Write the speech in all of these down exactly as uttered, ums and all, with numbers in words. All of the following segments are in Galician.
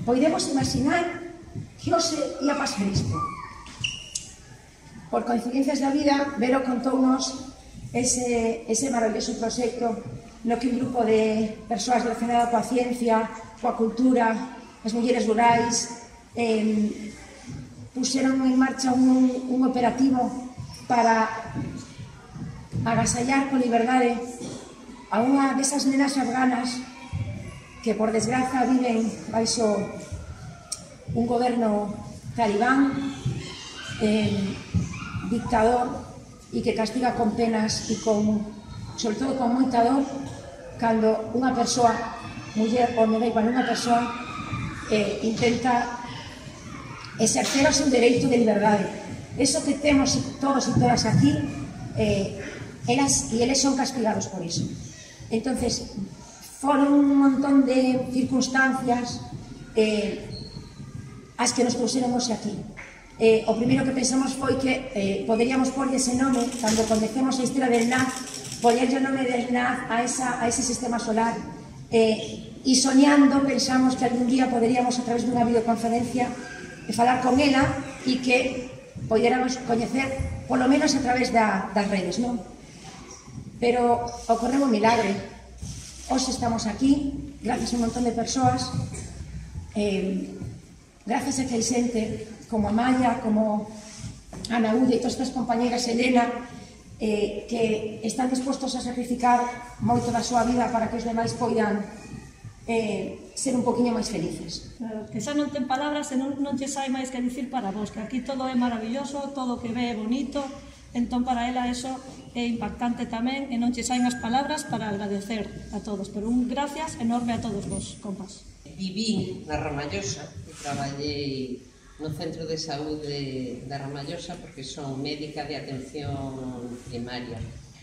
podemos imaginar que hoxe ia pasar isto. Por coincidencias da vida, Vero contounos ese, ese maravilloso proxecto no que un grupo de persoas relacionadas coa ciencia, coa cultura, as mulleres rurais, eh, puxeron en marcha un, un operativo para agasallar con liberdade a unha desas nenas afganas que, por desgraza, viven baixo un goberno talibán, eh, dictador, e que castiga con penas e con, sobre todo con moita dor, cando unha persoa, muller ou non, igual unha persoa, eh, intenta exercer o seu dereito de liberdade. Eso que temos todos e todas aquí, eh, elas e eles son castigados por iso. Entonces, foron un montón de circunstancias eh, as que nos puseron hoxe aquí. Eh, o primeiro que pensamos foi que eh, poderíamos porlle ese nome, cando conocemos a historia del N A Z, poñerlle o nome del N A Z a, esa, a ese sistema solar, eh, e soñando pensamos que algún día poderíamos, a través dunha videoconferencia, eh, falar con ela e que poderamos coñecer, polo menos a través da, das redes, non? Pero ocorreu un milagre. Hoxe estamos aquí, gracias a un montón de persoas, eh, gracias a que hai xente como Amaya, como Ana Ulla e todas estas compañeras, Elena, eh, que están dispostos a sacrificar moito da súa vida para que os demais poidan eh, ser un poquinho máis felices. Claro, que xa non ten palabras e non, non che sai máis que dicir para vos, que aquí todo é maravilloso, todo que ve é bonito, entón para ela eso é impactante tamén e non che saen as palabras para agradecer a todos, pero un gracias enorme a todos vos, compas. Viví na Ramallosa e traballei no Centro de Saúde da Ramallosa porque son médica de atención primaria.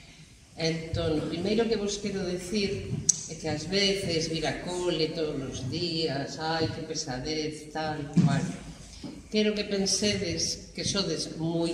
Entón, o primeiro que vos quero decir é que ás veces vir a cole todos os días, ai, que pesadez, tal, cual. Quero que pensedes que sodes moi,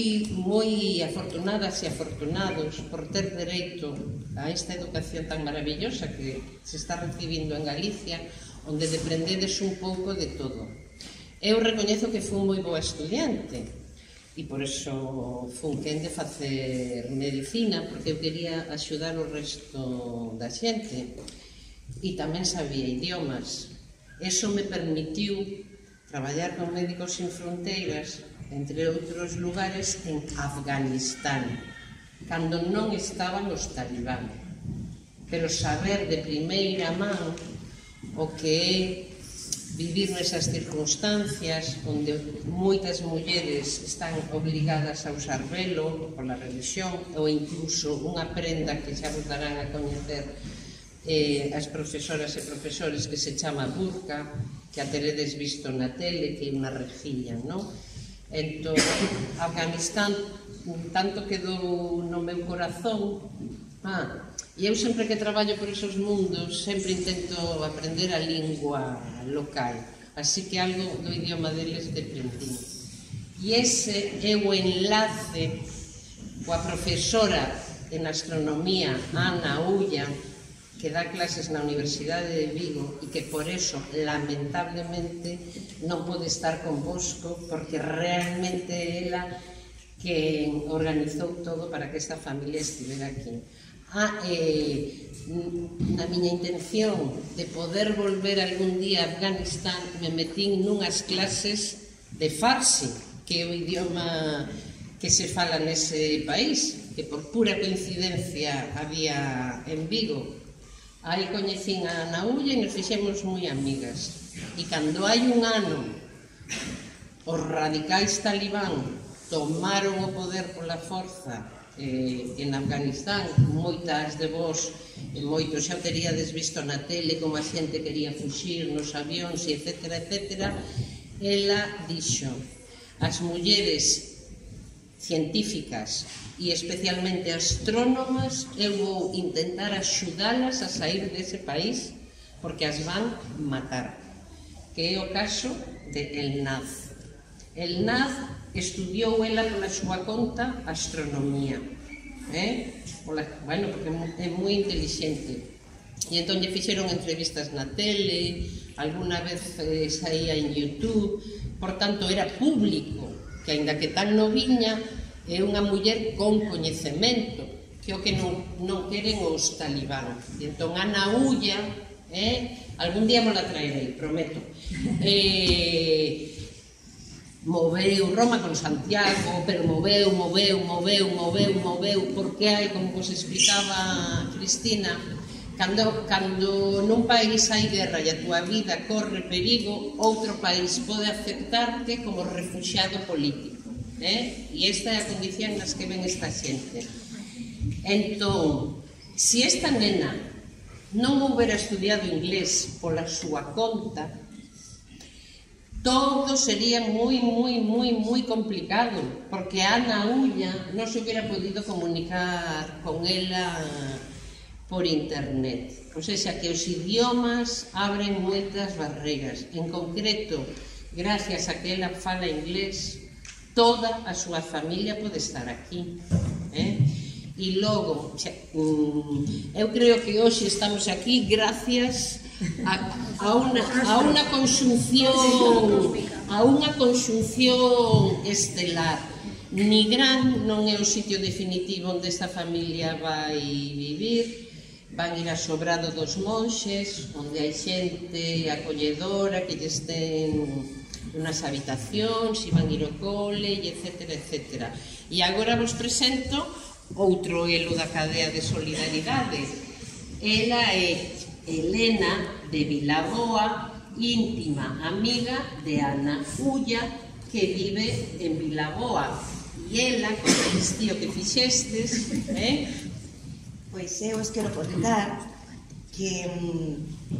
moi afortunadas e afortunados por ter dereito a esta educación tan maravillosa que se está recibindo en Galicia, onde deprendedes un pouco de todo. Eu recoñezo que fui moi boa estudiante e por iso fun quen de facer medicina, porque eu quería axudar o resto da xente e tamén sabía idiomas. Eso me permitiu traballar con Médicos Sin Fronteiras, entre outros lugares, en Afganistán, cando non estaban os talibán. Pero saber de primeira man o que é vivir nesas circunstancias onde moitas mulleres están obligadas a usar velo pola religión ou incluso unha prenda que xa vos darán a coñecer eh, as profesoras e profesores que se chama burka, que a teredes visto na tele, que é unha rejilla, non? Entón, Afganistán tanto quedou no meu corazón. Ah, e eu sempre que traballo por esos mundos sempre intento aprender a lingua local, así que algo do idioma deles deprendín. E ese é o enlace coa profesora en astronomía Ana Ulla, que dá clases na Universidade de Vigo e que por eso, lamentablemente, non pode estar convosco porque realmente ela que organizou todo para que esta familia estivera aquí. Ah, eh, na miña intención de poder volver algún día a Afganistán, me metín nunhas clases de Farsi, que é o idioma que se fala nese país, que por pura coincidencia había en Vigo. Aí coñecín a Ana Ulla e nos fixemos moi amigas. E cando hai un ano os radicais talibán tomaron o poder pola forza Eh, en Afganistán, moitas de vos e moitos xa teríades visto na tele como a xente quería fuxir nos avións, etcétera, etcétera. Ela dixo: as mulleres científicas e especialmente astrónomas, eu vou intentar axudalas a sair dese país porque as van matar, que é o caso de El Naz. El Naz estudiou ela pola súa conta astronomía, eh? Pola, bueno, porque é moi inteligente. E entón lle fixeron entrevistas na tele, alguna vez eh, saía en YouTube, por tanto era público, que aínda que tan noviña, é unha muller con coñecemento, que é o que non, non queren os talibán. E entón Ana Ulla, eh, algún día me la traerei, prometo, eh, moveu Roma con Santiago, pero moveu, moveu, moveu, moveu, moveu, porque hai, como vos explicaba Cristina, cando, cando nun país hai guerra e a túa vida corre perigo, outro país pode aceptarte como refuxiado político, eh? E esta é a condición nas que ven esta xente. Entón, se esta nena non houbera estudiado inglés pola súa conta, todo sería moi, moi, moi, moi complicado, porque Ana Ulla non se hubiera podido comunicar con ela por internet. O sea, que os idiomas abren moitas barreras. En concreto, gracias a que ela fala inglés, toda a súa familia pode estar aquí. Eh? E logo, eu creo que hoxe estamos aquí gracias a, a, una, a unha conxunción a unha conxunción estelar. Nigrán non é o sitio definitivo onde esta familia vai vivir, van ir a Sobrado dos Monxes, onde hai xente acolledora que lles ten unhas habitacións, e van ir ao cole, etcétera, etcétera. E agora vos presento outro elo da cadea de solidaridade. Ela é Elena de Vilaboa, íntima amiga de Ana Ulla, que vive en Vilaboa. E ela, con o vestido que fixestes, eh? Pois eu os quero contar que um,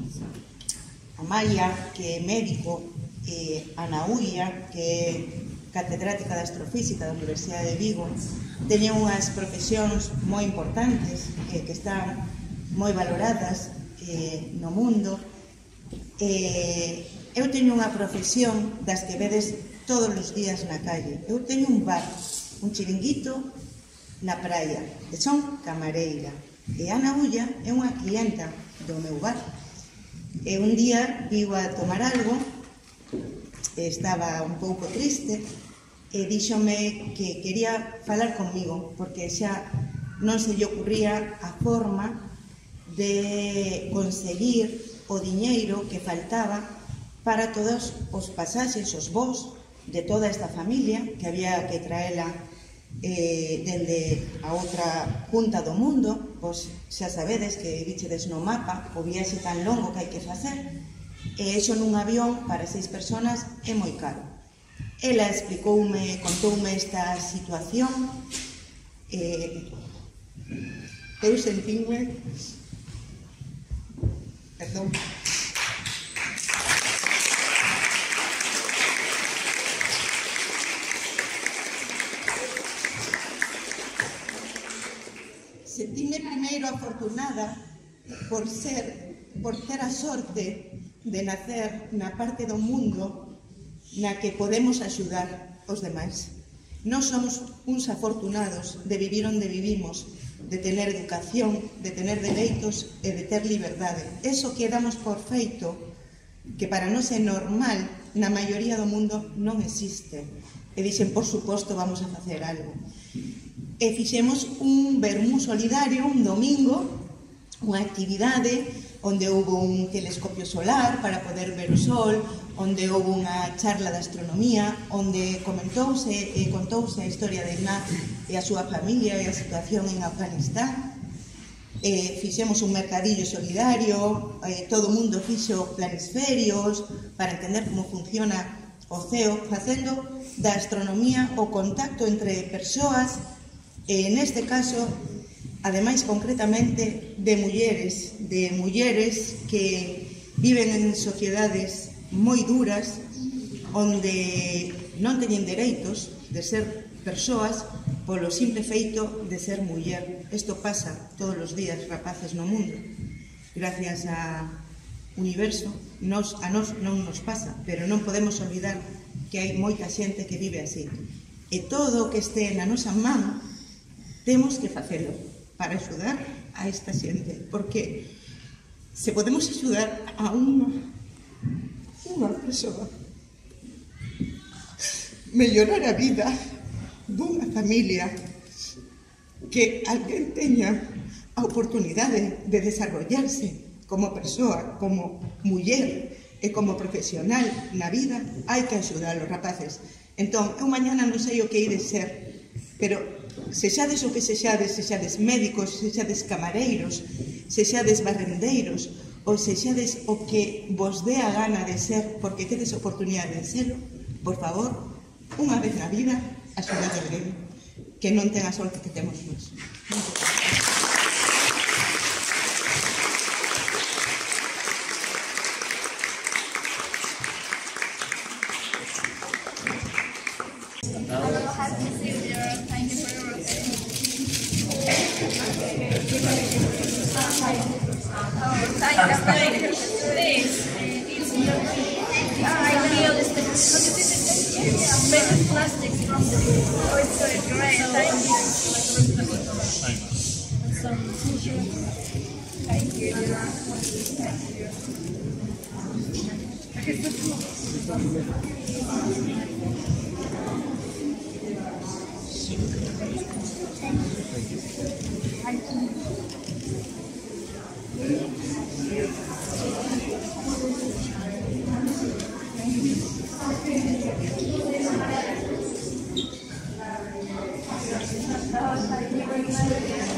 Amalia, que é médico, e Ana Ulla, que é catedrática de astrofísica da Universidade de Vigo, teñen unhas profesións moi importantes eh, que están moi valoradas eh, no mundo. Eh, eu teño unha profesión das que vedes todos os días na calle. Eu teño un bar, un chiringuito na praia, e son camareira. E Ana Ulla é unha clienta do meu bar. E un día vivo a tomar algo, estaba un pouco triste, e díxome que quería falar comigo, porque xa non se lle ocurría a forma de conseguir o diñeiro que faltaba para todos os pasaxes, os voos de toda esta familia, que había que traela eh, dende a outra punta do mundo. Pois xa sabedes que vichedes no mapa o viaxe tan longo que hai que facer, e iso nun avión para seis personas é moi caro. Ela explicoume, contoume esta situación, e eu sentínme, perdón, sentíme primeiro afortunada por ser, por ter a sorte de nacer na parte do mundo na que podemos axudar os demais. Nós somos uns afortunados de vivir onde vivimos, de tener educación, de tener dereitos e de ter liberdade. Eso que damos por feito, que para nós é normal, na maioría do mundo non existe. E dixen, por suposto, vamos a facer algo. E fixemos un vermú solidario un domingo, unha actividade onde houve un telescopio solar para poder ver o sol, onde houve unha charla de astronomía, onde comentouse e contouse a historia de Ignaz e a súa familia e a situación en Afganistán. E fixemos un mercadillo solidario, e todo o mundo fixo planisferios para entender como funciona o ceo, facendo da astronomía o contacto entre persoas, e neste caso, ademais concretamente, de mulleres, de mulleres que viven en sociedades moi duras, onde non teñen dereitos de ser persoas polo simple feito de ser muller. Isto pasa todos os días, rapaces, no mundo. Gracias ao universo, nos, a nós non nos pasa, pero non podemos olvidar que hai moita xente que vive así. E todo o que este na nosa man, temos que facelo para axudar a esta xente, porque se podemos axudar a unha, unha persoa mellorar a vida dunha familia, que alguén teña a oportunidade de desarrollarse como persoa, como muller e como profesional na vida, hai que axudar os rapaces. Entón, eu mañana non sei o que ides ser, pero sexades o que sexades, sexades médicos, sexades camareiros, sexades barrendeiros, ou sexades o que vos dé a gana de ser, porque tedes oportunidade de serlo, por favor, unha vez na vida, axudade a alguén que non ten a sorte que temos nós. Made with plastic from the oh, it's so great. Thank you. Some t-shirt. Thank you. Thank you.